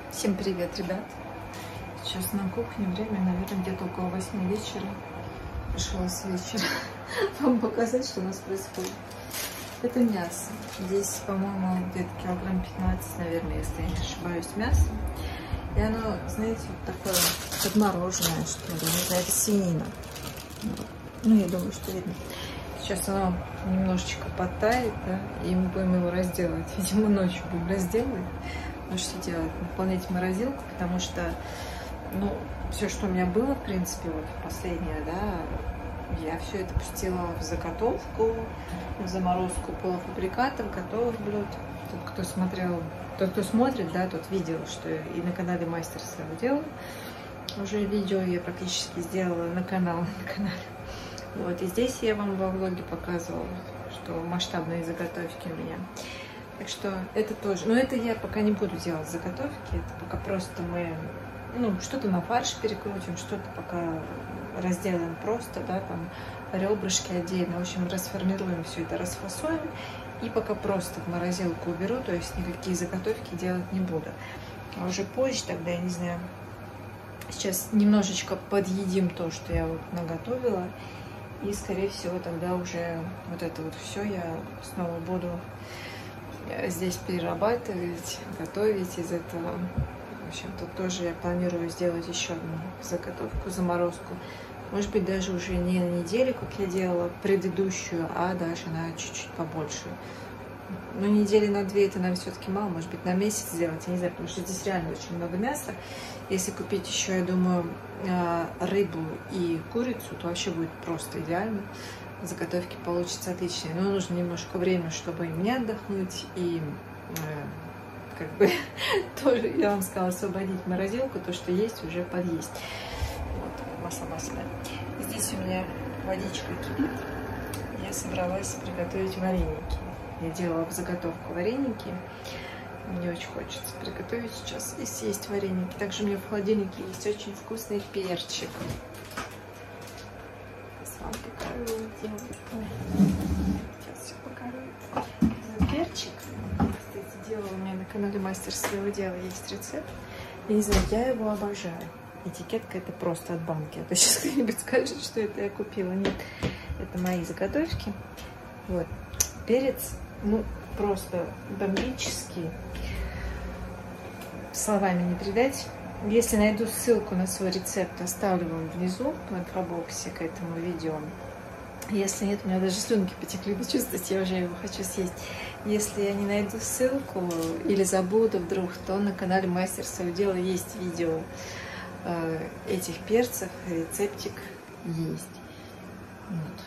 Всем привет, ребят! Сейчас на кухне, время, наверное, где-то около 8 вечера. Пришла с вечера вам показать, что у нас происходит. Это мясо. Здесь, по-моему, где-то килограмм 15, наверное, если я не ошибаюсь, мясо. И оно, знаете, вот такое подмороженное, что ли, не знаю, это свинина. Ну, я думаю, что видно. Сейчас оно немножечко подтает, да, и мы будем его разделывать. Видимо, ночью будем разделывать. Ну, что делать? Наполнять морозилку, потому что, ну, все, что у меня было, в принципе, вот последнее, да, я все это пустила в заготовку, в заморозку полуфабрикатов, готовых блюд. Тот, кто смотрел, тот, кто смотрит, да, тот видел, что и на канале Мастер своего делала. Уже видео я практически сделала на канале. Вот, и здесь я вам во влоге показывала, что масштабные заготовки у меня. Так что это тоже, но это я пока не буду делать заготовки, это пока просто мы, ну, что-то на фарш перекрутим, что-то пока разделаем просто, да, там ребрышки отдельно, в общем, расформируем все это, расфасуем, и пока просто в морозилку уберу, то есть никакие заготовки делать не буду. А уже позже, тогда, я не знаю, сейчас немножечко подъедим то, что я вот наготовила, и, скорее всего, тогда уже вот это вот все я снова буду здесь перерабатывать, готовить из этого. В общем, тут тоже я планирую сделать еще одну заготовку, заморозку. Может быть, даже уже не на неделю, как я делала предыдущую, а даже на чуть-чуть побольше. Но недели на 2 это нам все-таки мало, может быть, на месяц сделать, я не знаю, потому что здесь реально очень много мяса. Если купить еще, я думаю, рыбу и курицу, то вообще будет просто идеально. Заготовки получатся отличные, но нужно немножко времени, чтобы и мне отдохнуть, и как бы тоже, я вам сказала, освободить морозилку, то, что есть, уже подъесть. Вот, масса-масса. Здесь у меня водичка кипит. Я собралась приготовить вареники. Я делала в заготовку вареники. Мне очень хочется приготовить сейчас и съесть вареники. Также у меня в холодильнике есть очень вкусный перчик. Сейчас все покажу. Перчик, кстати, делала у меня на канале Мастер своего дела, есть рецепт. Я не знаю, я его обожаю. Этикетка это просто от банки. А то сейчас кто-нибудь скажет, что это я купила. Нет, это мои заготовки. Вот. Перец, ну, просто бомбический. Словами не передать. Если найду ссылку на свой рецепт, оставлю вам внизу в инфобоксе к этому видео. Если нет, у меня даже слюнки потекли, вы чувствуете, я уже его хочу съесть. Если я не найду ссылку или забуду вдруг, то на канале Мастер своего дела есть видео этих перцев, рецептик есть. Вот.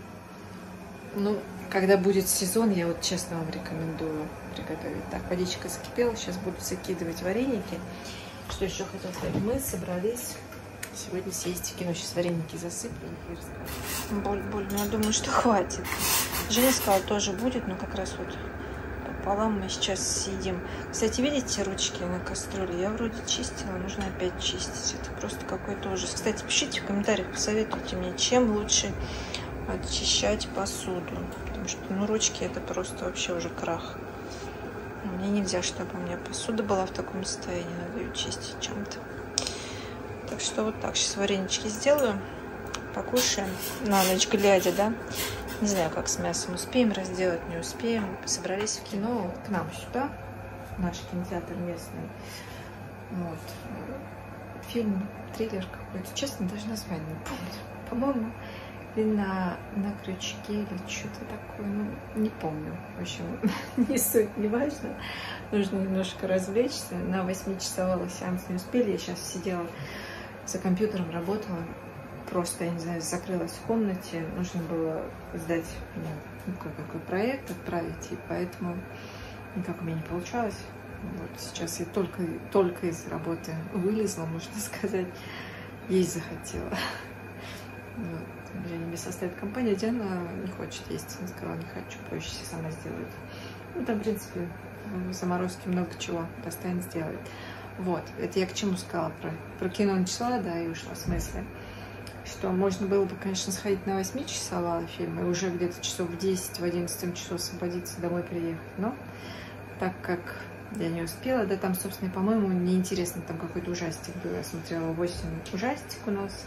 Ну, когда будет сезон, я вот честно вам рекомендую приготовить. Так, водичка закипела, сейчас буду закидывать вареники. Что еще хотела сказать? Мы собрались сегодня съесть кино. Сейчас вареники засыплю и расскажу. Боль, но я думаю, что хватит. Женя сказала, тоже будет, но как раз вот пополам мы сейчас съедим. Кстати, видите ручки на кастрюле? Я вроде чистила, нужно опять чистить. Это просто какой-то ужас. Кстати, пишите в комментариях, посоветуйте мне, чем лучше очищать посуду. Потому что, ну, ручки это просто вообще уже крах. Мне нельзя, чтобы у меня посуда была в таком состоянии. Надо ее чистить чем-то. Так что вот так. Сейчас варенички сделаю. Покушаем. На ночь глядя, да? Не знаю, как с мясом. Успеем разделать, не успеем. Собрались в кино к нам сюда. Наш кинотеатр местный. Вот. Фильм, триллер какой-то. Честно, даже название не помню. По-моему, на крючке или что-то такое, ну, не помню. В общем, не суть, не важно. Нужно немножко развлечься. На 8-часовой сеанс не успели. Я сейчас сидела за компьютером, работала. Просто, я не знаю, закрылась в комнате. Нужно было сдать, ну, какой проект отправить, и поэтому никак у меня не получалось. Вот сейчас я только из работы вылезла, можно сказать. Есть захотела. Вот. Женя мне составит компания, Диана не хочет есть. Она сказала, не хочу, проще сама сделает. Ну, там, в принципе, в заморозке много чего достанет, сделает. Вот, это я к чему сказала про кино начала, да, и ушла в смысле, что можно было бы, конечно, сходить на 8-часовой фильм и уже где-то часов в 10, в 11 часов освободиться, домой приехать. Но так как Я не успела. Да, там, собственно, по-моему, неинтересно. Там какой-то ужастик был. Я смотрела 8 ужастик у нас.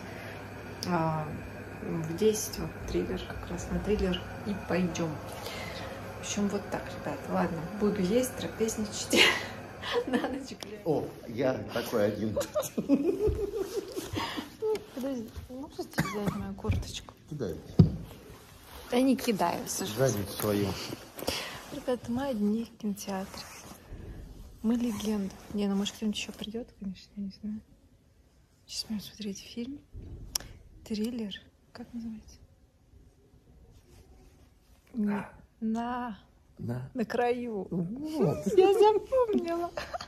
В 10 вот триллер, как раз на триллер и пойдем. В общем, вот так, ребята. Ладно, буду есть, трапезничать. На ночь. О, я такой один. Подожди, можете взять мою курточку? Кидай. Да не кидаю, слушай. Задницу свою. Ребята, мы одни в кинотеатре. Мы легенда. Не, ну может кто-нибудь еще придет, конечно, я не знаю. Сейчас будем смотреть фильм. Триллер. Как называется? На краю. Вот. Я запомнила.